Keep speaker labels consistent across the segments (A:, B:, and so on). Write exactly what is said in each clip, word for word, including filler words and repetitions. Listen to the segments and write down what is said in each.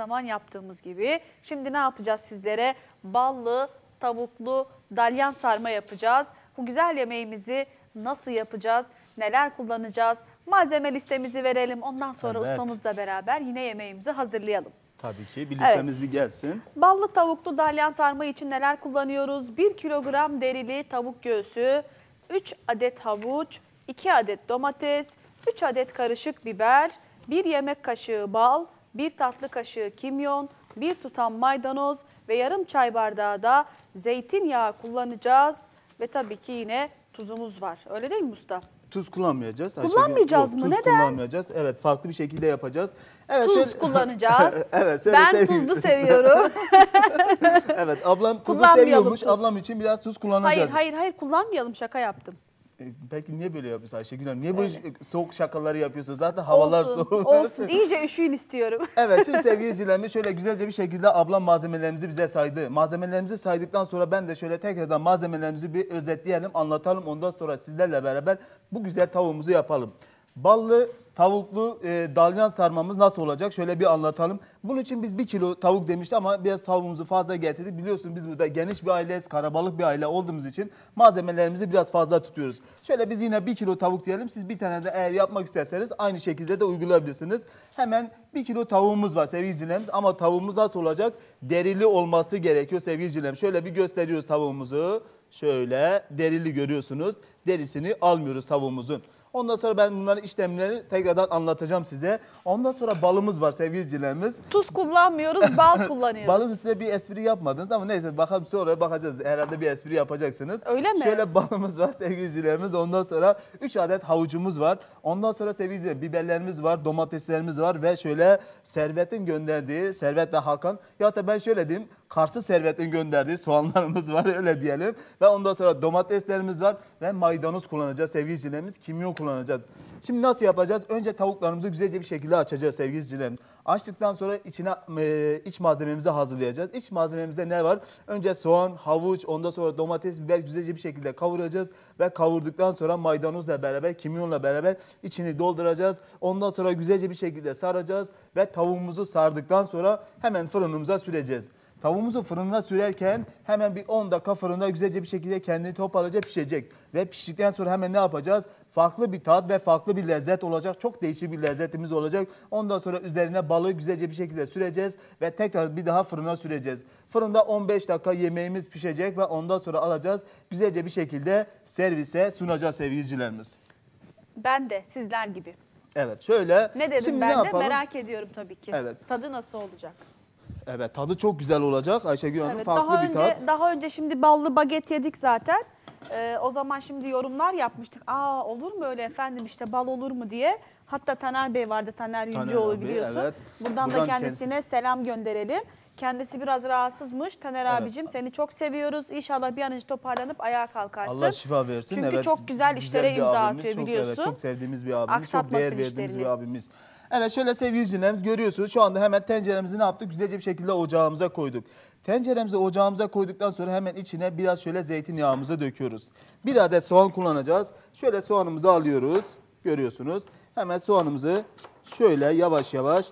A: zaman yaptığımız gibi. Şimdi ne yapacağız sizlere? Ballı, tavuklu dalyan sarma yapacağız. Bu güzel yemeğimizi nasıl yapacağız? Neler kullanacağız? Malzeme listemizi verelim. Ondan sonra
B: Evet.
A: ustamızla beraber yine yemeğimizi hazırlayalım.
B: Tabii ki bir listemiz
A: Evet.
B: bir gelsin.
A: Ballı tavuklu dalyan sarma için neler kullanıyoruz? bir kilogram derili tavuk göğsü, üç adet havuç, iki adet domates, üç adet karışık biber, bir yemek kaşığı bal, bir tatlı kaşığı kimyon, bir tutam maydanoz ve yarım çay bardağı da zeytinyağı kullanacağız. Ve tabii ki yine tuzumuz var. Öyle değil mi usta?
B: Tuz kullanmayacağız. Ayşegül.
A: Kullanmayacağız
B: Yok,
A: mı?
B: Tuz
A: Neden?
B: kullanmayacağız. Evet, farklı bir şekilde yapacağız. Evet,
A: Tuz
B: şöyle...
A: kullanacağız.
B: Evet, şöyle
A: Ben
B: seveyim.
A: tuzlu seviyorum.
B: Evet, ablam tuzu
A: Kullanmayalım
B: seviyormuş.
A: tuz.
B: Ablam için biraz tuz kullanacağız.
A: Hayır hayır hayır kullanmayalım, şaka yaptım.
B: E, Peki niye böyle yapıyorsun Ayşegül Hanım? Niye böyle soğuk şakaları yapıyorsun? Zaten havalar
A: Olsun,
B: soğuk.
A: olsun. İyice üşüyün istiyorum.
B: Evet, şimdi sevgili izleyicilerimiz şöyle güzelce bir şekilde ablam malzemelerimizi bize saydı. Malzemelerimizi saydıktan sonra ben de şöyle tekrardan malzemelerimizi bir özetleyelim, anlatalım. Ondan sonra sizlerle beraber bu güzel tavuğumuzu yapalım. Ballı, tavuklu e, dalyan sarmamız nasıl olacak? Şöyle bir anlatalım. Bunun için biz bir kilo tavuk demiştik ama biraz tavuğumuzu fazla getirdik. Biliyorsunuz biz burada geniş bir aileyiz, karabalık bir aile olduğumuz için malzemelerimizi biraz fazla tutuyoruz. Şöyle biz yine bir kilo tavuk diyelim. Siz bir tane de eğer yapmak isterseniz aynı şekilde de uygulayabilirsiniz. Hemen bir kilo tavuğumuz var sevgili izleyicilerimiz ama tavuğumuz nasıl olacak? Derili olması gerekiyor sevgili izleyicilerimiz. Şöyle bir gösteriyoruz tavuğumuzu. Şöyle derili görüyorsunuz. Derisini almıyoruz tavuğumuzun. Ondan sonra ben bunların işlemlerini tekrardan anlatacağım size. Ondan sonra balımız var sevgili izleyicilerimiz.
A: Tuz kullanmıyoruz, bal kullanıyoruz.
B: Balın üstüne bir espri yapmadınız ama neyse bakalım sonra bakacağız. Herhalde bir espri yapacaksınız.
A: Öyle mi?
B: Şöyle balımız var sevgili izleyicilerimiz. Ondan sonra üç adet havucumuz var. Ondan sonra sevgili izleyicilerimiz biberlerimiz var, domateslerimiz var ve şöyle Servet'in gönderdiği, Servet ve Hakan ya da ben şöyle diyeyim, Kars'ı Servet'in gönderdiği soğanlarımız var öyle diyelim. Ve ondan sonra domateslerimiz var ve maydanoz kullanacağız sevgili izleyicilerimiz. Kimyon kullanacağız. Şimdi nasıl yapacağız? Önce tavuklarımızı güzelce bir şekilde açacağız sevgili izleyicilerimiz. Açtıktan sonra içine e, iç malzememizi hazırlayacağız. İç malzememizde ne var? Önce soğan, havuç, ondan sonra domates, biber güzelce bir şekilde kavuracağız. Ve kavurduktan sonra maydanozla beraber, kimyonla beraber içini dolduracağız. Ondan sonra güzelce bir şekilde saracağız. Ve tavuğumuzu sardıktan sonra hemen fırınımıza süreceğiz. Tavuğumuzu fırına sürerken hemen bir on dakika fırında güzelce bir şekilde kendini toparlayacak pişecek. Ve piştikten sonra hemen ne yapacağız? Farklı bir tat ve farklı bir lezzet olacak. Çok değişik bir lezzetimiz olacak. Ondan sonra üzerine balığı güzelce bir şekilde süreceğiz ve tekrar bir daha fırına süreceğiz. Fırında on beş dakika yemeğimiz pişecek ve ondan sonra alacağız. Güzelce bir şekilde servise sunacağız sevgilicilerimiz.
A: Ben de sizler gibi.
B: Evet şöyle.
A: Ne dedim
B: Şimdi
A: ben
B: ne
A: de
B: yapalım?
A: merak ediyorum tabii ki.
B: Evet.
A: Tadı nasıl olacak?
B: Evet tadı çok güzel olacak Ayşegül Hanım.
A: Evet,
B: Farklı
A: daha
B: bir
A: önce
B: tat.
A: daha önce şimdi ballı baget yedik zaten. Ee, o zaman şimdi yorumlar yapmıştık. Aa olur mu öyle efendim işte bal olur mu diye. Hatta Taner Bey vardı, Taner Yüncüoğlu
B: Bey,
A: biliyorsun.
B: evet.
A: Buradan,
B: Buradan
A: da kendisine
B: kendisi...
A: selam gönderelim. Kendisi biraz rahatsızmış. Taner
B: Evet.
A: abicim seni çok seviyoruz. İnşallah bir an önce toparlanıp ayağa kalkarsın.
B: Allah şifa versin.
A: Çünkü
B: evet,
A: çok güzel işlere
B: bir
A: imza
B: abimiz,
A: atıyor
B: çok,
A: biliyorsun.
B: Evet, çok sevdiğimiz bir abimiz.
A: Aksatmasın
B: çok değer verdiğimiz
A: işlerini.
B: bir abimiz. Evet şöyle sevgili izleyicilerimiz görüyorsunuz. Şu anda hemen tenceremizi ne yaptık? Güzelce bir şekilde ocağımıza koyduk. Tenceremizi ocağımıza koyduktan sonra hemen içine biraz şöyle zeytinyağımızı döküyoruz. Bir adet soğan kullanacağız. Şöyle soğanımızı alıyoruz. Görüyorsunuz. Hemen soğanımızı şöyle yavaş yavaş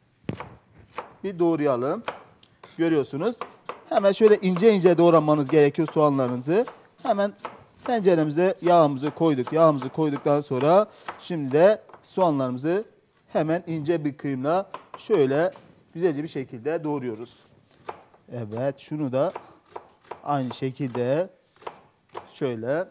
B: bir doğrayalım. Görüyorsunuz. Hemen şöyle ince ince doğramanız gerekiyor soğanlarınızı. Hemen tenceremize yağımızı koyduk. Yağımızı koyduktan sonra şimdi de soğanlarımızı hemen ince bir kıyımla şöyle güzelce bir şekilde doğruyoruz. Evet şunu da aynı şekilde şöyle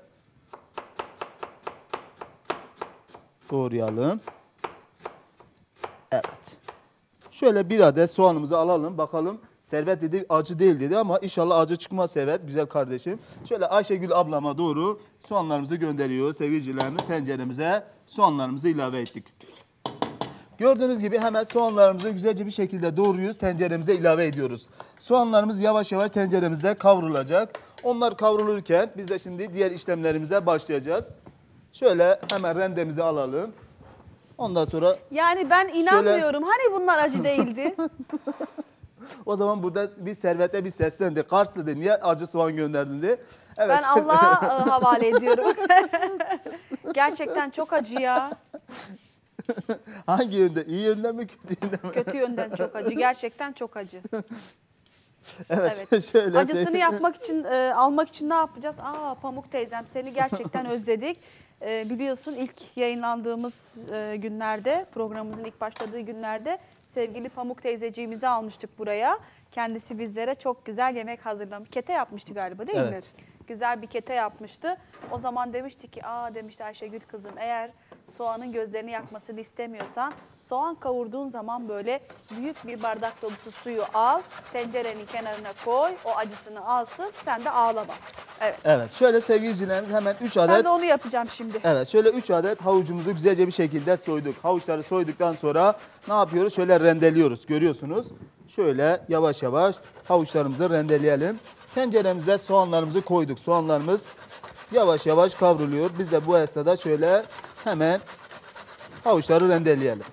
B: doğrayalım. Evet. Şöyle bir adet soğanımızı alalım bakalım. Servet dedi acı değil dedi ama inşallah acı çıkmaz Servet güzel kardeşim. Şöyle Ayşegül ablama doğru soğanlarımızı gönderiyor sevgilicilerimiz tenceremize soğanlarımızı ilave ettik. Gördüğünüz gibi hemen soğanlarımızı güzelce bir şekilde doğruyoruz tenceremize ilave ediyoruz. Soğanlarımız yavaş yavaş tenceremizde kavrulacak. Onlar kavrulurken biz de şimdi diğer işlemlerimize başlayacağız. Şöyle hemen rendemizi alalım. Ondan sonra...
A: Yani ben inanmıyorum. Şöyle... Hani bunlar acı değildi?
B: O zaman burada bir Servet'e bir seslendi. Kars dedi niye acı soğan gönderdin diye. Evet.
A: Ben Allah'a havale ediyorum. Gerçekten çok acı ya.
B: Hangi yönde? İyi yönden mi kötü yönden mi?
A: Kötü yönden çok acı. Gerçekten çok acı.
B: Evet,
A: Evet.
B: şöyle.
A: Acısını yapmak için, e, almak için ne yapacağız? Aa Pamuk teyzem seni gerçekten özledik. E, biliyorsun ilk yayınlandığımız e, günlerde, programımızın ilk başladığı günlerde sevgili Pamuk teyzeciğimizi almıştık buraya. Kendisi bizlere çok güzel yemek hazırlamış. Kete yapmıştı galiba değil
B: Evet.
A: mi? Güzel bir kete yapmıştı. O zaman demişti ki, aa demişti Ayşegül kızım, eğer soğanın gözlerini yakmasını istemiyorsan soğan kavurduğun zaman böyle büyük bir bardak dolusu suyu al, tencerenin kenarına koy, o acısını alsın, sen de ağlama. Evet.
B: Evet, şöyle sevgili izleyicilerimiz hemen üç
A: Ben
B: adet.
A: de onu yapacağım şimdi.
B: Evet, şöyle üç adet havucumuzu güzelce bir şekilde soyduk. Havuçları soyduktan sonra ne yapıyoruz? Şöyle rendeliyoruz. Görüyorsunuz. Şöyle yavaş yavaş havuçlarımızı rendeleyelim. Tenceremize soğanlarımızı koyduk. Soğanlarımız yavaş yavaş kavruluyor. Biz de bu esnada şöyle hemen havuçları rendeleyelim.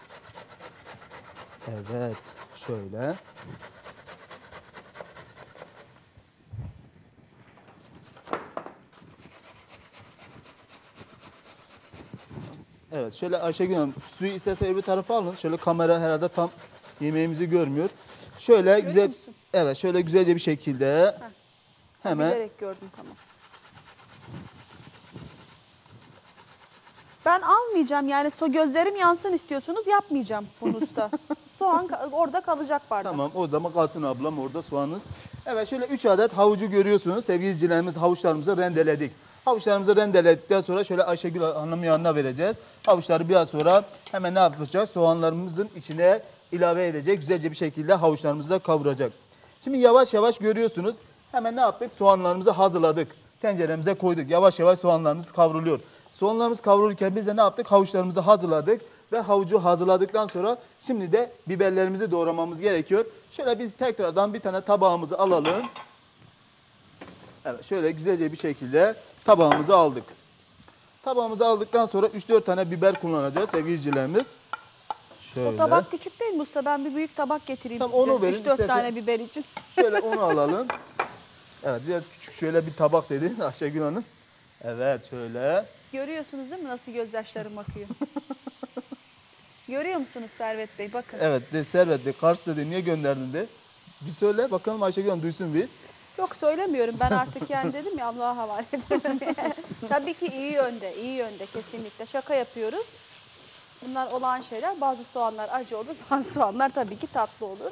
B: Evet, şöyle. Evet, şöyle Ayşegül Hanım suyu isterse öbür tarafa alın. Şöyle kamera herhalde tam yemeğimizi görmüyor. Şöyle
A: Görüyor
B: güzel,
A: musun?
B: evet şöyle güzelce bir şekilde hemen.
A: Bilerek gördüm, tamam. Ben almayacağım yani, so gözlerim yansın istiyorsunuz, yapmayacağım bunu usta. Soğan ka- orada kalacak bardak.
B: Tamam, o zaman kalsın ablam orada soğanınız. Evet, şöyle üç adet havucu görüyorsunuz. Sevgili izleyicilerimiz, havuçlarımızı rendeledik. Havuçlarımızı rendeledikten sonra şöyle Ayşegül Hanım'ın yanına vereceğiz. Havuçları biraz sonra hemen ne yapacağız? Soğanlarımızın içine ilave edecek. Güzelce bir şekilde havuçlarımızı da kavuracak. Şimdi yavaş yavaş görüyorsunuz. Hemen ne yaptık? Soğanlarımızı hazırladık. Tenceremize koyduk. Yavaş yavaş soğanlarımız kavruluyor. Soğanlarımız kavrulurken biz de ne yaptık? Havuçlarımızı hazırladık. Ve havucu hazırladıktan sonra şimdi de biberlerimizi doğramamız gerekiyor. Şöyle biz tekrardan bir tane tabağımızı alalım. Evet, şöyle güzelce bir şekilde tabağımızı aldık. Tabağımızı aldıktan sonra üç dört tane biber kullanacağız sevgili izleyicilerimiz. Şöyle.
A: O tabak küçük değil mi usta? Ben bir büyük tabak getireyim
B: Tamam,
A: size.
B: onu verin,
A: üç dört
B: istersen.
A: tane biber için.
B: Şöyle onu alalım. Evet, biraz küçük şöyle bir tabak dedi Ayşegül Hanım. Evet, şöyle.
A: Görüyorsunuz değil mi nasıl gözyaşlarım akıyor? Görüyor musunuz Servet Bey? Bakın.
B: Evet, de Servet de Kars dedi, niye gönderdin de. Bir söyle bakalım Ayşegül Hanım duysun bir.
A: Yok söylemiyorum, ben artık yani dedim ya, Allah'a havale ediyorum. Tabii ki iyi yönde, iyi yönde kesinlikle. Şaka yapıyoruz. Bunlar olağan şeyler. Bazı soğanlar acı olur, bazı soğanlar tabii ki tatlı olur.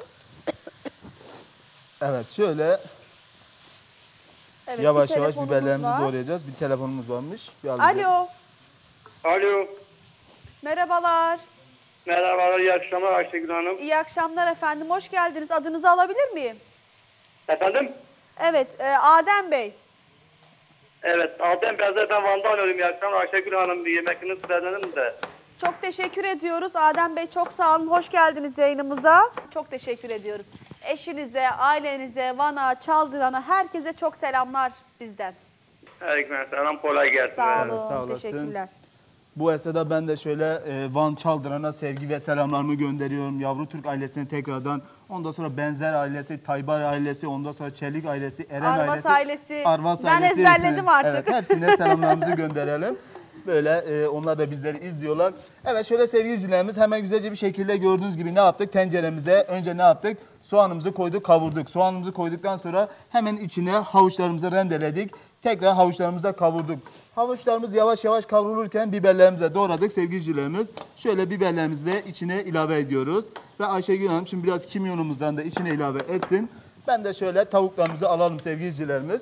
B: Evet, şöyle
A: Evet,
B: yavaş
A: bir
B: yavaş
A: telefonumuz
B: biberlerimizi
A: var.
B: doğrayacağız. Bir telefonumuz varmış. Bir alayım.
A: Alo,
C: Alo.
A: merhabalar.
C: Merhabalar, iyi akşamlar Ayşegül Hanım.
A: İyi akşamlar efendim, hoş geldiniz. Adınızı alabilir miyim?
C: Efendim?
A: Evet, e, Adem Bey.
C: Evet, Adem Beyaz'da ben Van'da arıyorum. İyi akşamlar Ayşegül Hanım, bir yemekinizi beğendim de.
A: Çok teşekkür ediyoruz. Adem Bey çok sağ olun. Hoş geldiniz yayınımıza. Çok teşekkür ediyoruz. Eşinize, ailenize, Van'a, Çaldıran'a, herkese çok selamlar bizden.
C: Aleyküm selam, kolay gelsin.
A: Sağ olun.
B: Evet, sağ olasın.
A: Teşekkürler.
B: Bu esnada ben de şöyle e, Van Çaldıran'a sevgi ve selamlarımı gönderiyorum. Yavru Türk ailesine tekrardan. Ondan sonra Benzer ailesi, Taybar ailesi, ondan sonra Çelik ailesi, Eren
A: Arvas
B: ailesi.
A: ailesi.
B: Arvas
A: Ben
B: ailesi.
A: ezberledim artık.
B: Evet, hepsine selamlarımızı gönderelim. Böyle e, onlar da bizleri izliyorlar. Evet, şöyle sevgili izleyicilerimiz, hemen güzelce bir şekilde gördüğünüz gibi ne yaptık? Tenceremize önce ne yaptık? Soğanımızı koyduk, kavurduk. Soğanımızı koyduktan sonra hemen içine havuçlarımızı rendeledik. Tekrar havuçlarımızı da kavurduk. Havuçlarımız yavaş yavaş kavrulurken biberlerimizi doğradık sevgili izleyicilerimiz. Şöyle biberlerimizi de içine ilave ediyoruz. Ve Ayşegül Hanım şimdi biraz kimyonumuzdan da içine ilave etsin. Ben de şöyle tavuklarımızı alalım sevgili izleyicilerimiz.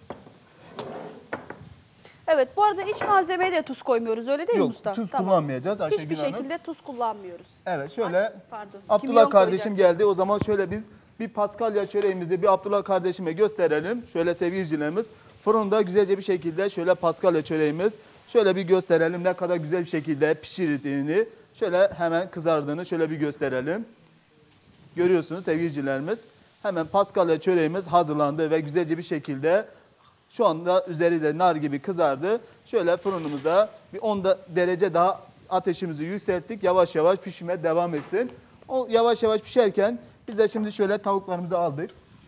A: Evet, bu arada iç malzemeye de tuz koymuyoruz, öyle değil mi
B: Yok,
A: usta?
B: tuz
A: Tamam.
B: kullanmayacağız Ayşegül
A: Hiçbir
B: Hanım.
A: şekilde tuz kullanmıyoruz.
B: Evet, şöyle
A: Ay, pardon, kimyon
B: Abdullah kardeşim
A: koyacak.
B: geldi. O zaman şöyle biz bir paskalya çöreğimizi bir Abdullah kardeşime gösterelim. Şöyle sevgili izleyicilerimiz, fırında güzelce bir şekilde şöyle paskalya çöreğimiz şöyle bir gösterelim ne kadar güzel bir şekilde pişirildiğini. Şöyle hemen kızardığını şöyle bir gösterelim. Görüyorsunuz sevgili izleyicilerimiz. Hemen paskalya çöreğimiz hazırlandı ve güzelce bir şekilde şu anda üzeri de nar gibi kızardı. Şöyle fırınımıza bir on derece daha ateşimizi yükselttik. Yavaş yavaş pişmeye devam etsin. O yavaş yavaş pişerken biz de şimdi şöyle tavuklarımızı aldık.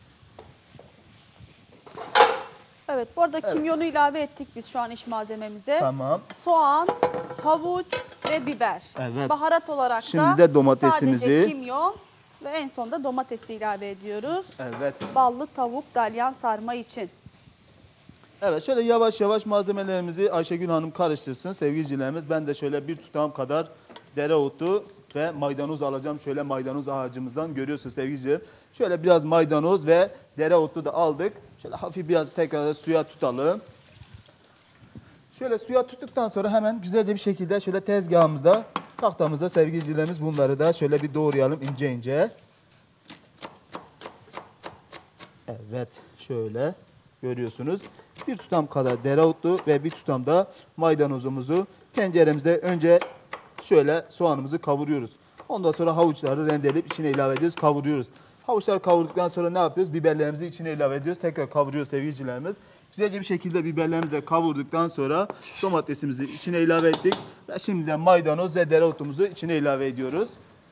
A: Evet, bu arada kimyonu ilave ettik biz şu an iç malzememize.
B: Tamam.
A: Soğan, havuç ve ve biber.
B: Evet.
A: Baharat olarak
B: Şimdi
A: da
B: de domatesimizi-
A: sadece kimyon ve en sonunda domatesi ilave ediyoruz.
B: Evet.
A: Ballı tavuk dalyan sarma için.
B: Evet, şöyle yavaş yavaş malzemelerimizi Ayşegül Hanım karıştırsın sevgili izleyicilerimiz. Ben de şöyle bir tutam kadar dereotu ve maydanoz alacağım. Şöyle maydanoz ağacımızdan görüyorsunuz sevgili izleyicilerim. Şöyle biraz maydanoz ve dereotu da aldık. Şöyle hafif biraz tekrar da suya tutalım. Şöyle suya tuttuktan sonra hemen güzelce bir şekilde şöyle tezgahımızda, tahtamızda sevgili izleyicilerimiz bunları da şöyle bir doğrayalım ince ince. Evet, şöyle görüyorsunuz. Bir tutam kadar dereotlu ve bir tutam da maydanozumuzu tenceremizde önce şöyle soğanımızı kavuruyoruz. Ondan sonra havuçları rendeleyip içine ilave ediyoruz, kavuruyoruz. Havuçları kavurduktan sonra ne yapıyoruz? Biberlerimizi içine ilave ediyoruz. Tekrar kavuruyoruz sevgilicilerimiz. Güzelce bir şekilde biberlerimizi de kavurduktan sonra domatesimizi içine ilave ettik. Ve şimdi de maydanoz ve dereotumuzu içine ilave ediyoruz.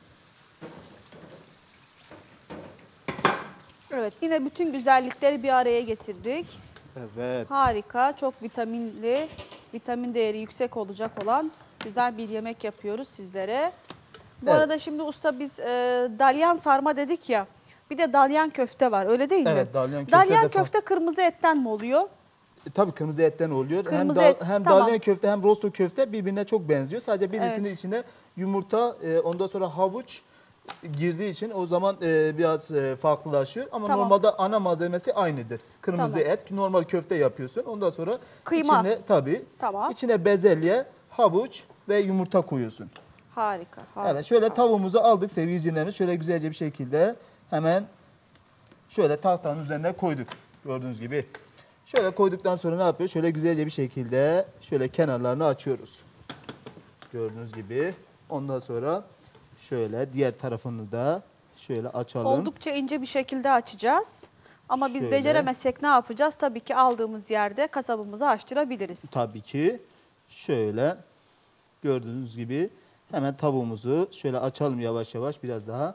A: Evet, yine bütün güzellikleri bir araya getirdik.
B: Evet.
A: Harika, çok vitaminli, vitamin değeri yüksek olacak olan güzel bir yemek yapıyoruz sizlere. Bu
B: Evet.
A: arada şimdi usta biz e, dalyan sarma dedik ya, bir de dalyan köfte var, öyle değil mi?
B: Evet, dalyan köfte
A: Dalyan
B: de fa-
A: köfte kırmızı etten mi oluyor?
B: E, tabii kırmızı etten oluyor.
A: Kırmızı
B: hem
A: et,
B: dal- hem
A: tamam.
B: dalyan köfte hem rosto köfte birbirine çok benziyor. Sadece birisinin
A: Evet.
B: içine yumurta, e, ondan sonra havuç girdiği için o zaman e, biraz e, farklılaşıyor. Ama
A: Tamam.
B: normalde ana malzemesi aynıdır. Kırmızı
A: Tamam.
B: et, normal köfte yapıyorsun. Ondan sonra
A: Kıyma.
B: içine tabii
A: Tamam.
B: içine bezelye, havuç ve yumurta koyuyorsun.
A: Harika, harika.
B: Evet, şöyle tavuğumuzu aldık sevgili izleyicilerimiz. Şöyle güzelce bir şekilde hemen şöyle tahtanın üzerine koyduk. Gördüğünüz gibi. Şöyle koyduktan sonra ne yapıyoruz? Şöyle güzelce bir şekilde şöyle kenarlarını açıyoruz. Gördüğünüz gibi. Ondan sonra şöyle diğer tarafını da şöyle açalım.
A: Oldukça ince bir şekilde açacağız. Ama biz
B: Şöyle.
A: beceremezsek ne yapacağız? Tabii ki aldığımız yerde kasabımızı açtırabiliriz.
B: Tabii ki şöyle gördüğünüz gibi hemen tavuğumuzu şöyle açalım yavaş yavaş biraz daha.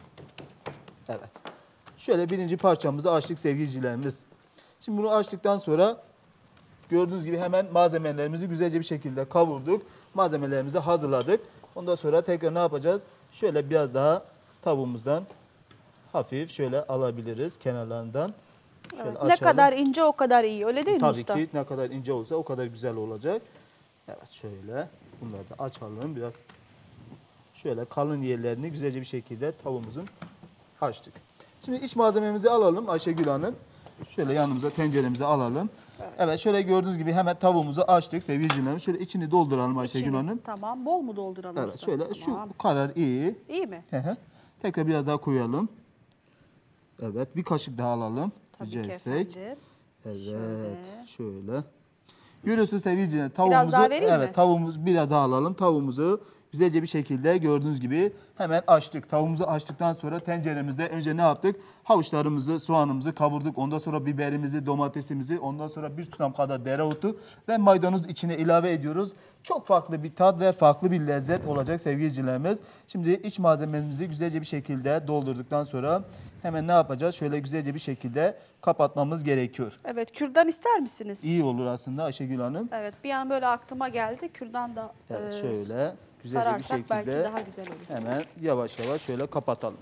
B: Evet. Şöyle birinci parçamızı açtık sevgilicilerimiz. Şimdi bunu açtıktan sonra gördüğünüz gibi hemen malzemelerimizi güzelce bir şekilde kavurduk. Malzemelerimizi hazırladık. Ondan sonra tekrar ne yapacağız? Şöyle biraz daha tavuğumuzdan hafif şöyle alabiliriz kenarlarından. Şöyle
A: Evet, ne
B: açalım.
A: kadar ince o kadar iyi, öyle değil mi
B: Tabii
A: usta?
B: ki ne kadar ince olsa o kadar güzel olacak. Evet, şöyle bunları da açalım biraz. Şöyle kalın yerlerini güzelce bir şekilde tavuğumuzun açtık. Şimdi iç malzememizi alalım Ayşegül Hanım. Şöyle yanımıza tenceremizi alalım. Evet. Evet, şöyle gördüğünüz gibi hemen tavuğumuzu açtık sevgili izleyicilerimiz. Şöyle içini dolduralım Ayşegül
A: İçini,
B: Hanım.
A: Tamam, bol mu dolduralım
B: Evet,
A: usta?
B: şöyle
A: Tamam.
B: şu karar iyi.
A: İyi mi?
B: Hı hı. Tekrar biraz daha koyalım. Evet, bir kaşık daha alalım.
A: Tabii
B: rica
A: ki
B: etsek.
A: efendim.
B: Evet,
A: Şöyle.
B: şöyle. Görüyorsunuz sevgili izleyiciler, tavuğumuzu,
A: daha vereyim
B: evet,
A: mi?
B: tavuğumuzu biraz daha alalım. Tavuğumuzu güzelce bir şekilde gördüğünüz gibi hemen açtık. Tavuğumuzu açtıktan sonra tenceremizde önce ne yaptık? Havuçlarımızı, soğanımızı kavurduk. Ondan sonra biberimizi, domatesimizi, ondan sonra bir tutam kadar dereotu ve maydanoz içine ilave ediyoruz. Çok farklı bir tat ve farklı bir lezzet olacak sevgili izleyicilerimiz. Şimdi iç malzememizi güzelce bir şekilde doldurduktan sonra hemen ne yapacağız? Şöyle güzelce bir şekilde kapatmamız gerekiyor.
A: Evet, kürdan ister misiniz?
B: İyi olur aslında Ayşegül Hanım.
A: Evet, bir an böyle aklıma geldi. Kürdan da
B: Evet,
A: e,
B: şöyle güzelce bir
A: sararsak
B: şekilde
A: belki daha güzel olur.
B: hemen yavaş yavaş şöyle kapatalım.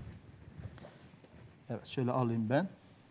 B: Evet, şöyle alayım ben.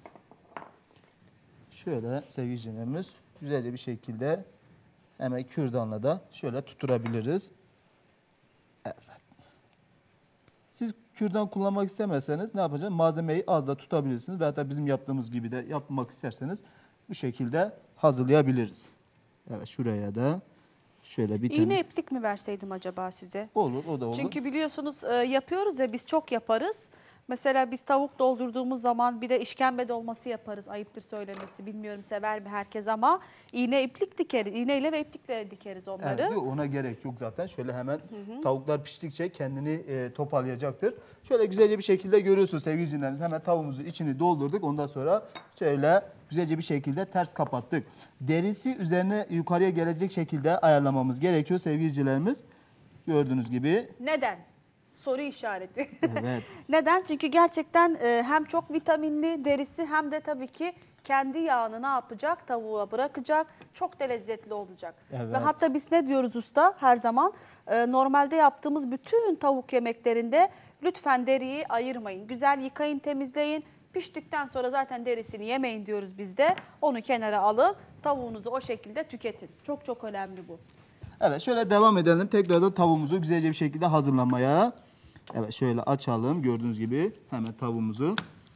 B: Şöyle sevgili izleyicilerimiz güzelce bir şekilde hemen kürdanla da şöyle tutturabiliriz. Evet. Siz kürdan kullanmak istemezseniz ne yapacaksınız? Malzemeyi az da tutabilirsiniz. Veya da bizim yaptığımız gibi de yapmak isterseniz bu şekilde hazırlayabiliriz. Evet, şuraya da şöyle bir
A: İğne
B: tane.
A: iplik mi verseydim acaba size?
B: Olur, o da olur.
A: Çünkü biliyorsunuz e, yapıyoruz ya, biz çok yaparız. Mesela biz tavuk doldurduğumuz zaman bir de işkembe dolması yaparız. Ayıptır söylemesi. Bilmiyorum sever mi herkes ama iğne iplik dikeriz. İğneyle ve iplikle dikeriz onları.
B: Evet, yok, ona gerek yok zaten. Şöyle hemen tavuklar piştikçe kendini e, toparlayacaktır. Şöyle güzelce bir şekilde görüyorsunuz sevgili izleyicilerimiz. Hemen tavuğumuzu içini doldurduk. Ondan sonra şöyle güzelce bir şekilde ters kapattık. Derisi üzerine yukarıya gelecek şekilde ayarlamamız gerekiyor sevgili izleyicilerimiz. Gördüğünüz gibi.
A: Neden? Soru işareti.
B: Evet.
A: Neden? Çünkü gerçekten e, hem çok vitaminli derisi hem de tabii ki kendi yağını ne yapacak? Tavuğa bırakacak. Çok da lezzetli olacak.
B: Evet.
A: Ve hatta biz ne diyoruz usta her zaman? Ee, normalde yaptığımız bütün tavuk yemeklerinde lütfen deriyi ayırmayın. Güzel yıkayın, temizleyin. Piştikten sonra zaten derisini yemeyin diyoruz biz de. Onu kenara alın. Tavuğunuzu o şekilde tüketin. Çok çok önemli bu.
B: Evet, şöyle devam edelim. Tekrardan tavuğumuzu güzelce bir şekilde hazırlamaya. Evet, şöyle açalım. Gördüğünüz gibi hemen tavuğumuzu.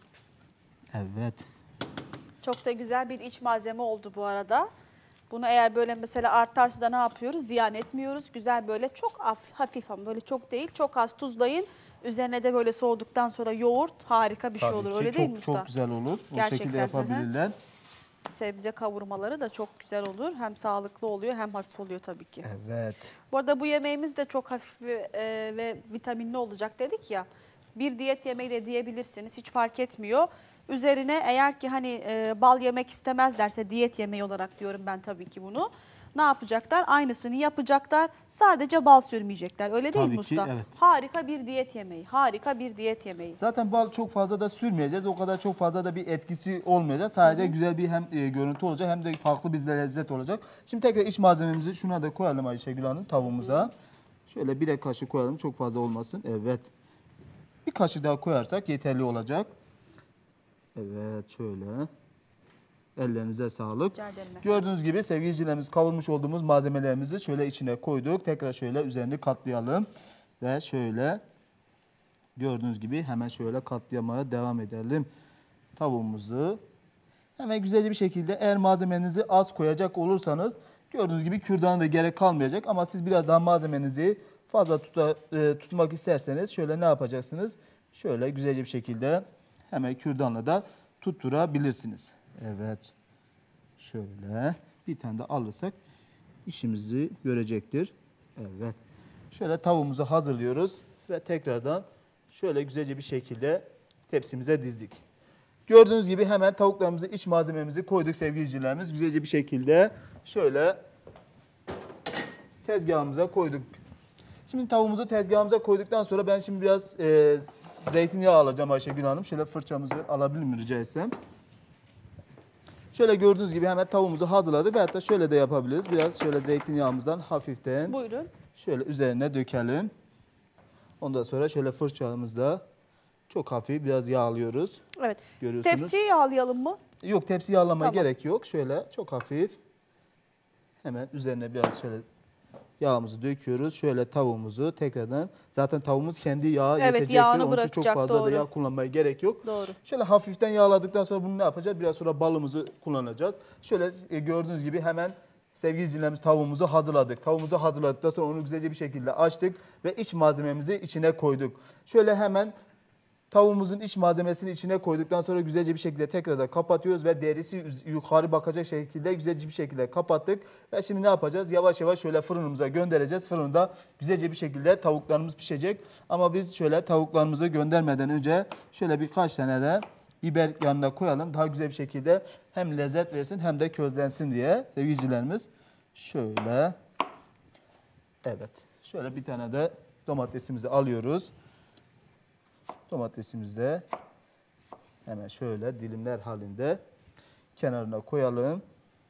B: Evet.
A: Çok da güzel bir iç malzeme oldu bu arada. Bunu eğer böyle mesela artarsa da ne yapıyoruz? Ziyan etmiyoruz. Güzel böyle çok hafif, hafif ama böyle çok değil. Çok az tuzlayın. Üzerine de böyle soğuduktan sonra yoğurt harika bir şey
B: Tabii
A: olur.
B: ki
A: Öyle
B: çok,
A: değil mi usta?
B: Çok güzel olur. O
A: Gerçekten,
B: şekilde
A: hı hı.
B: yapabilirler.
A: Sebze kavurmaları da çok güzel olur. Hem sağlıklı oluyor hem hafif oluyor tabii ki.
B: Evet.
A: Bu arada bu yemeğimiz de çok hafif ve, e, ve vitaminli olacak dedik ya. Bir diyet yemeği de diyebilirsiniz. Hiç fark etmiyor. Üzerine eğer ki hani e, bal yemek istemezlerse diyet yemeği olarak diyorum ben tabii ki bunu. Ne yapacaklar? Aynısını yapacaklar. Sadece bal sürmeyecekler. Öyle değil
B: Tabii
A: mi
B: ki,
A: usta?
B: evet.
A: Harika bir diyet yemeği. Harika bir diyet yemeği.
B: Zaten bal çok fazla da sürmeyeceğiz. O kadar çok fazla da bir etkisi olmayacak. Sadece güzel bir hem e, görüntü olacak hem de farklı bir lezzet olacak. Şimdi tekrar iç malzememizi şuna da koyalım Ayşegül Hanım tavuğumuza. Şöyle birer kaşık koyalım. Çok fazla olmasın. Evet. Bir kaşık daha koyarsak yeterli olacak. Evet, şöyle. Ellerinize sağlık.
A: Rica ederim efendim.
B: Gördüğünüz gibi sevgili izleyicilerimiz kavurmuş olduğumuz malzemelerimizi şöyle içine koyduk. Tekrar şöyle üzerini katlayalım. Ve şöyle gördüğünüz gibi hemen şöyle katlamaya devam edelim. Tavuğumuzu hemen güzelce bir şekilde eğer malzemenizi az koyacak olursanız gördüğünüz gibi kürdanı da gerek kalmayacak. Ama siz biraz daha malzemenizi fazla tuta, e, tutmak isterseniz şöyle ne yapacaksınız? Şöyle güzelce bir şekilde hemen kürdanla da tutturabilirsiniz. Evet. Şöyle bir tane de alırsak işimizi görecektir. Evet. Şöyle tavuğumuzu hazırlıyoruz ve tekrardan şöyle güzelce bir şekilde tepsimize dizdik. Gördüğünüz gibi hemen tavuklarımızı, iç malzememizi koyduk sevgili izleyicilerimiz. Güzelce bir şekilde şöyle tezgahımıza koyduk. Şimdi tavuğumuzu tezgahımıza koyduktan sonra ben şimdi biraz e, zeytinyağı alacağım Ayşegül Hanım. Şöyle fırçamızı alabilir mi rica etsem? Şöyle gördüğünüz gibi hemen tavuğumuzu hazırladık ve hatta şöyle de yapabiliriz. Biraz şöyle zeytinyağımızdan hafiften
A: Buyurun.
B: şöyle üzerine dökelim. Ondan sonra şöyle fırçamızla çok hafif biraz yağlıyoruz.
A: Evet.
B: Görüyorsunuz.
A: Tepsiyi yağlayalım mı?
B: Yok, tepsi yağlamaya
A: Tamam.
B: gerek yok. Şöyle çok hafif hemen üzerine biraz şöyle yağımızı döküyoruz. Şöyle tavuğumuzu tekrardan, zaten tavuğumuz kendi yağı
A: Evet,
B: yetecektir.
A: yağını
B: Onun için çok
A: bırakacak,
B: fazla da
A: doğru.
B: yağ kullanmaya gerek yok.
A: Doğru.
B: Şöyle hafiften yağladıktan sonra bunu ne yapacağız? Biraz sonra balımızı kullanacağız. Şöyle e, gördüğünüz gibi hemen sevgili izleyicilerimiz tavuğumuzu hazırladık. Tavuğumuzu hazırladıktan sonra onu güzelce bir şekilde açtık ve iç malzememizi içine koyduk. Şöyle hemen tavuğumuzun iç malzemesini içine koyduktan sonra güzelce bir şekilde tekrar da kapatıyoruz ve derisi yukarı bakacak şekilde güzelce bir şekilde kapattık. Ve şimdi ne yapacağız? Yavaş yavaş şöyle fırınımıza göndereceğiz. Fırında güzelce bir şekilde tavuklarımız pişecek. Ama biz şöyle tavuklarımızı göndermeden önce şöyle birkaç tane de biber yanına koyalım. Daha güzel bir şekilde hem lezzet versin hem de közlensin diye sevgilicilerimiz. Şöyle. Evet. Şöyle bir tane de domatesimizi alıyoruz. Domatesimizi de hemen şöyle dilimler halinde kenarına koyalım.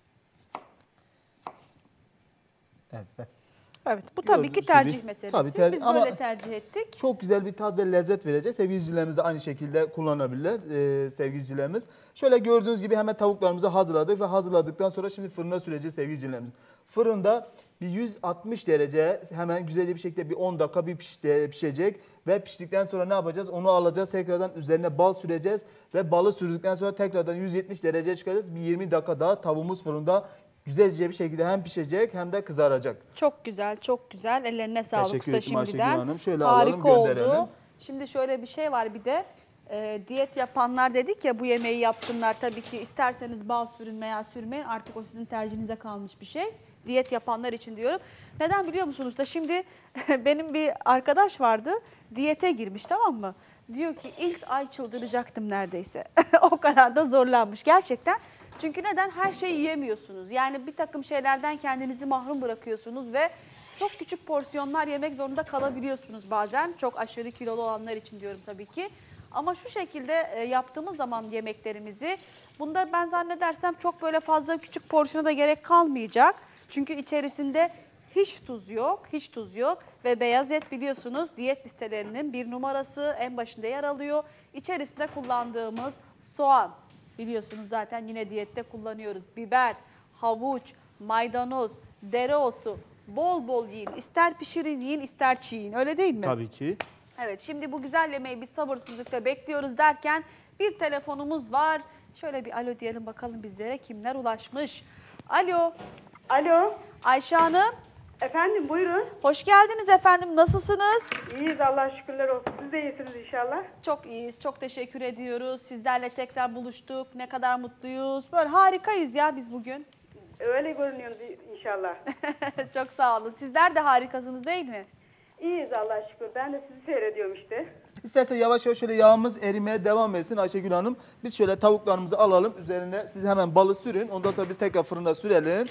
B: Evet.
A: Evet. Bu tabii
B: Gördüğünüz
A: ki tercih
B: gibi.
A: meselesi.
B: Tabii, tercih-
A: Biz
B: ama-
A: böyle tercih ettik.
B: Çok güzel bir tat ve lezzet verecek. Sevgilicilerimiz de aynı şekilde kullanabilirler ee, sevgilicilerimiz. Şöyle gördüğünüz gibi hemen tavuklarımızı hazırladık ve hazırladıktan sonra şimdi fırına süreceğiz sevgilicilerimiz. Fırında bir yüz altmış derece hemen güzelce bir şekilde bir on dakika bir pişti- pişecek. Ve piştikten sonra ne yapacağız? Onu alacağız, tekrardan üzerine bal süreceğiz. Ve balı sürdükten sonra tekrardan yüz yetmiş dereceye çıkacağız. Bir yirmi dakika daha tavuğumuz fırında güzelce bir şekilde hem pişecek hem de kızaracak.
A: Çok güzel, çok güzel. Ellerine sağlık
B: Teşekkür
A: usta
B: ederim Ayşegül
A: şimdiden.
B: Hanım. Şöyle
A: Harika
B: alalım, gönderelim.
A: oldu. Şimdi şöyle bir şey var bir de. e, diyet yapanlar dedik ya bu yemeği yapsınlar. Tabii ki isterseniz bal sürün veya sürmeyin. Artık o sizin tercihinize kalmış bir şey. Diyet yapanlar için diyorum. Neden biliyor musunuz da şimdi benim bir arkadaş vardı. Diyete girmiş, tamam mı? Diyor ki ilk ay çıldıracaktım neredeyse. O kadar da zorlanmış gerçekten. Çünkü neden? Her şeyi yiyemiyorsunuz. Yani bir takım şeylerden kendinizi mahrum bırakıyorsunuz ve çok küçük porsiyonlar yemek zorunda kalabiliyorsunuz bazen. Çok aşırı kilolu olanlar için diyorum tabii ki. Ama şu şekilde e, yaptığımız zaman yemeklerimizi, bunda ben zannedersem çok böyle fazla küçük porsiyona da gerek kalmayacak. Çünkü içerisinde hiç tuz yok, hiç tuz yok ve beyaz et biliyorsunuz diyet listelerinin bir numarası, en başında yer alıyor. İçerisinde kullandığımız soğan, biliyorsunuz zaten yine diyette kullanıyoruz. Biber, havuç, maydanoz, dereotu, bol bol yiyin. İster pişirin yiyin, ister çiğ yiyin, öyle değil mi?
B: Tabii ki.
A: Evet, şimdi bu güzel yemeği biz sabırsızlıkla bekliyoruz derken bir telefonumuz var. Şöyle bir alo diyelim bakalım bizlere kimler ulaşmış. Alo,
D: Alo,
A: Ayşe Hanım.
D: efendim buyurun.
A: Hoş geldiniz efendim. Nasılsınız?
D: İyiyiz, Allah şükürler olsun. Siz de iyisiniz inşallah.
A: Çok iyiyiz. Çok teşekkür ediyoruz. Sizlerle tekrar buluştuk. Ne kadar mutluyuz. Böyle harikayız ya biz bugün.
D: Öyle görünüyoruz inşallah.
A: Çok sağ olun. Sizler de harikasınız değil mi?
D: İyiyiz Allah şükür. Ben de sizi seyrediyorum işte.
B: İstersen yavaş yavaş şöyle yağımız erimeye devam etsin Ayşegül Hanım. Biz şöyle tavuklarımızı alalım. Üzerine siz hemen balı sürün. Ondan sonra biz tekrar fırına sürelim.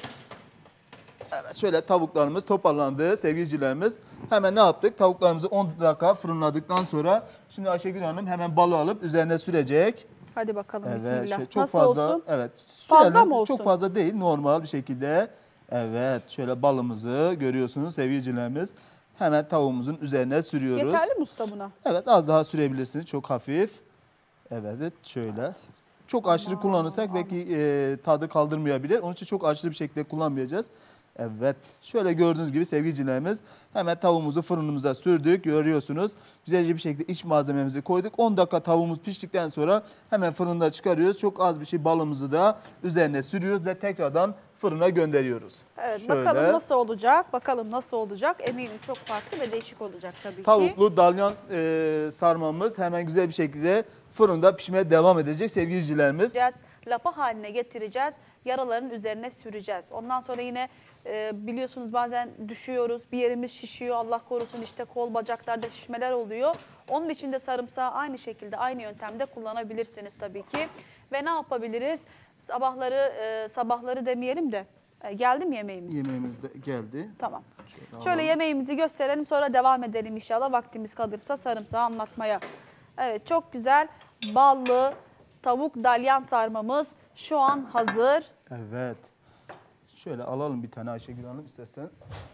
B: Evet, şöyle tavuklarımız toparlandı sevgilicilerimiz. Hemen ne yaptık? Tavuklarımızı on dakika fırınladıktan sonra şimdi Ayşegül Hanım hemen balı alıp üzerine sürecek.
A: Hadi bakalım
B: Evet,
A: bismillah.
B: şey, çok
A: Nasıl
B: fazla,
A: olsun?
B: Evet.
A: Fazla
B: sürelim.
A: mı olsun?
B: Çok fazla değil, normal bir şekilde. Evet, şöyle balımızı görüyorsunuz sevgilicilerimiz. Hemen tavuğumuzun üzerine sürüyoruz.
A: Yeterli mi usta buna?
B: Evet, az daha sürebilirsiniz. Çok hafif. Evet, şöyle. Çok aşırı kullanırsak belki e, tadı kaldırmayabilir. Onun için çok aşırı bir şekilde kullanmayacağız. Evet, şöyle gördüğünüz gibi sevgilicilerimiz hemen tavuğumuzu fırınımıza sürdük. Görüyorsunuz. Güzelce bir şekilde iç malzememizi koyduk. on dakika tavuğumuz piştikten sonra hemen fırında çıkarıyoruz. Çok az bir şey balımızı da üzerine sürüyoruz ve tekrardan fırına gönderiyoruz.
A: Evet,
B: Şöyle.
A: bakalım nasıl olacak? Bakalım nasıl olacak? Eminim çok farklı ve değişik olacak tabii ki.
B: Tavuklu dalyan e, sarmamız hemen güzel bir şekilde fırında pişmeye devam edecek sevgilicilerimiz.
A: Getireceğiz, lapa haline getireceğiz, yaraların üzerine süreceğiz. Ondan sonra yine e, biliyorsunuz bazen düşüyoruz, bir yerimiz şişiyor, Allah korusun işte kol bacaklarda şişmeler oluyor. Onun için de sarımsağı aynı şekilde, aynı yöntemde kullanabilirsiniz tabii ki. Ve ne yapabiliriz? Sabahları, e, sabahları demeyelim de e, geldi mi yemeğimiz?
B: Yemeğimiz de geldi.
A: Tamam.
B: Şöyle
A: Şöyle
B: alalım.
A: yemeğimizi gösterelim, sonra devam edelim inşallah vaktimiz kalırsa sarımsağı anlatmaya. Evet, çok güzel ballı tavuk dalyan sarmamız şu an hazır.
B: Evet. Şöyle alalım bir tane Ayşegül Hanım istersen.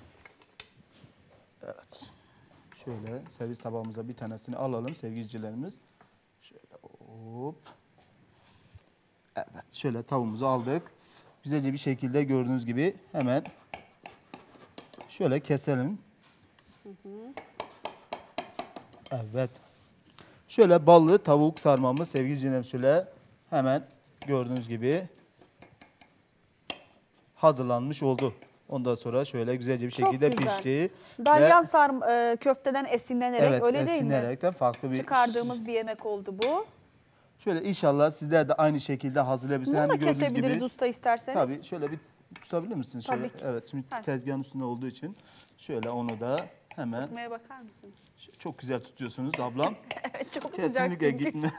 B: Evet. Şöyle servis tabağımıza bir tanesini alalım sevgilicilerimiz. Şöyle hop. Evet. Şöyle tavuğumuzu aldık. Güzelce bir şekilde gördüğünüz gibi hemen şöyle keselim. Evet. Şöyle ballı tavuk sarmamız sevgilicilerim şöyle hemen gördüğünüz gibi hazırlanmış oldu. Ondan sonra şöyle güzelce bir
A: Çok
B: şekilde
A: güzel.
B: pişti.
A: Dalyan
B: Ve-
A: sarm e, köfteden esinlenerek
B: evet,
A: öyle değil mi?
B: esinerekten farklı bir
A: Çıkardığımız bir yemek oldu bu.
B: Şöyle inşallah sizler de aynı şekilde hazırlayabilirsiniz.
A: Bunu da
B: Hem gördüğünüz
A: kesebiliriz
B: gibi-
A: usta isterseniz.
B: Tabii şöyle bir tutabilir misiniz?
A: Tabii
B: Şöyle,
A: ki.
B: evet şimdi
A: Heh.
B: tezgahın üstünde olduğu için şöyle onu da hemen
A: Tutmaya bakar mısınız?
B: çok güzel tutuyorsunuz ablam.
A: Evet, çok
B: Kesinlikle
A: güzel.
B: gitme.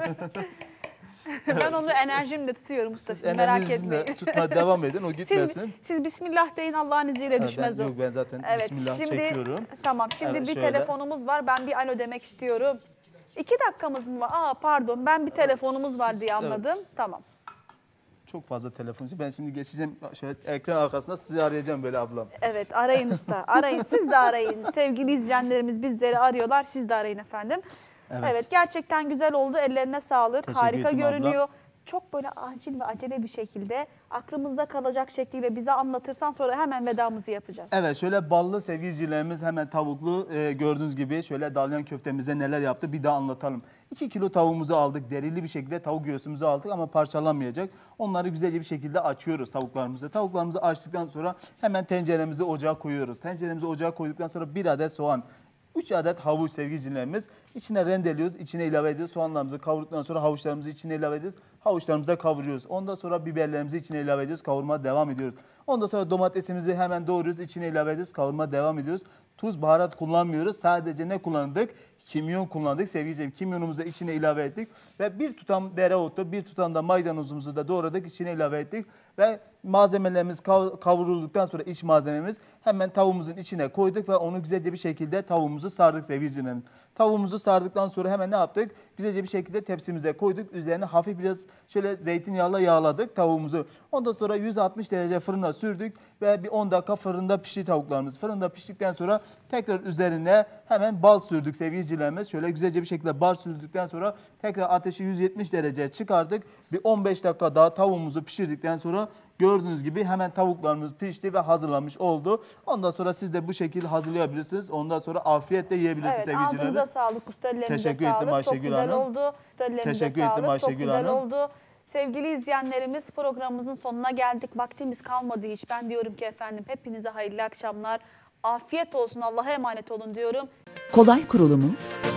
A: Ben onu enerjimle tutuyorum usta, siz merak
B: Enerjinizle
A: etmeyin.
B: tutmaya devam edin o
A: Siz,
B: gitmesin.
A: siz Bismillah deyin, Allah'ın izniyle
B: Evet,
A: düşmez
B: ben,
A: o.
B: yok, ben zaten
A: Evet,
B: Bismillah
A: şimdi,
B: çekiyorum.
A: Tamam, şimdi
B: Evet,
A: bir
B: şöyle.
A: telefonumuz var. Ben bir alo demek istiyorum. İki dakikamız mı var? Aa pardon, ben bir telefonumuz var diye
B: evet.
A: anladım. Tamam.
B: Çok fazla telefon. Ben şimdi geçeceğim şöyle ekran arkasında sizi arayacağım böyle ablam.
A: Evet, arayın usta. Arayın, siz de arayın. Sevgili izleyenlerimiz bizleri arıyorlar. Siz de arayın efendim. Evet,
B: Evet.
A: gerçekten güzel oldu. Ellerine sağlık.
B: Teşekkür
A: Harika
B: ederim abla.
A: görünüyor. Çok böyle acil ve acele bir şekilde aklımızda kalacak şekliyle bize anlatırsan sonra hemen vedamızı yapacağız.
B: Evet şöyle ballı sevgilicilerimiz hemen tavuklu e, gördüğünüz gibi şöyle dalyan köftemize neler yaptı bir daha anlatalım. iki kilo tavuğumuzu aldık, derili bir şekilde tavuk göğsümüzü aldık ama parçalanmayacak. Onları güzelce bir şekilde açıyoruz tavuklarımızı. Tavuklarımızı açtıktan sonra hemen tenceremizi ocağa koyuyoruz. Tenceremizi ocağa koyduktan sonra bir adet soğan, üç adet havuç sevgilicilerimiz içine rendeliyoruz, içine ilave ediyoruz. Soğanlarımızı kavurduktan sonra havuçlarımızı içine ilave ediyoruz. Havuçlarımızı da kavuruyoruz. Ondan sonra biberlerimizi içine ilave ediyoruz. Kavurmaya devam ediyoruz. Ondan sonra domatesimizi hemen doğruyoruz. İçine ilave ediyoruz. Kavurmaya devam ediyoruz. Tuz, baharat kullanmıyoruz. Sadece ne kullandık? Kimyon kullandık sevgilicilerim. Kimyonumuzu içine ilave ettik. Ve bir tutam dereotu, bir tutam da maydanozumuzu da doğradık. İçine ilave ettik. Ve Ve malzemelerimiz kav- kavrulduktan sonra iç malzememiz hemen tavuğumuzun içine koyduk ve onu güzelce bir şekilde tavuğumuzu sardık sevgili izleyicilerim. Tavuğumuzu sardıktan sonra hemen ne yaptık? Güzelce bir şekilde tepsimize koyduk. Üzerine hafif biraz şöyle zeytinyağıyla yağladık tavuğumuzu. Ondan sonra yüz altmış derece fırına sürdük ve bir on dakika fırında pişti tavuklarımız. Fırında piştikten sonra tekrar üzerine hemen bal sürdük sevgili izleyicilerimiz. Şöyle güzelce bir şekilde bal sürdükten sonra tekrar ateşi yüz yetmiş dereceye çıkardık. Bir on beş dakika daha tavuğumuzu pişirdikten sonra gördüğünüz gibi hemen tavuklarımız pişti ve hazırlanmış oldu. Ondan sonra siz de bu şekilde hazırlayabilirsiniz. Ondan sonra afiyetle yiyebilirsiniz
A: Evet,
B: sevgili
A: ağzınıza
B: izleyicilerimiz.
A: sağlık, usta
B: Teşekkür
A: sağlık.
B: ettim
A: Çok
B: Ayşegül
A: güzel
B: Hanım.
A: oldu. Usta
B: Teşekkür
A: sağlık.
B: ettim Ayşegül
A: Çok güzel
B: Hanım.
A: oldu. Sevgili izleyenlerimiz, programımızın sonuna geldik. Vaktimiz kalmadı hiç. Ben diyorum ki efendim hepinize hayırlı akşamlar. Afiyet olsun. Allah'a emanet olun diyorum.
E: Kolay kurulumu,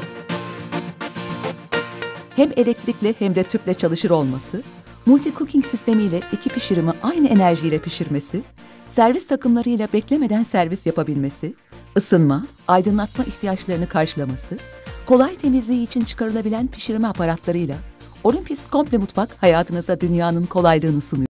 E: hem elektrikli hem de tüple çalışır olması, multi cooking sistemiyle iki pişirimi aynı enerjiyle pişirmesi, servis takımlarıyla beklemeden servis yapabilmesi, ısınma, aydınlatma ihtiyaçlarını karşılaması, kolay temizliği için çıkarılabilen pişirme aparatlarıyla Olympus Komple Mutfak hayatınıza dünyanın kolaylığını sunuyor.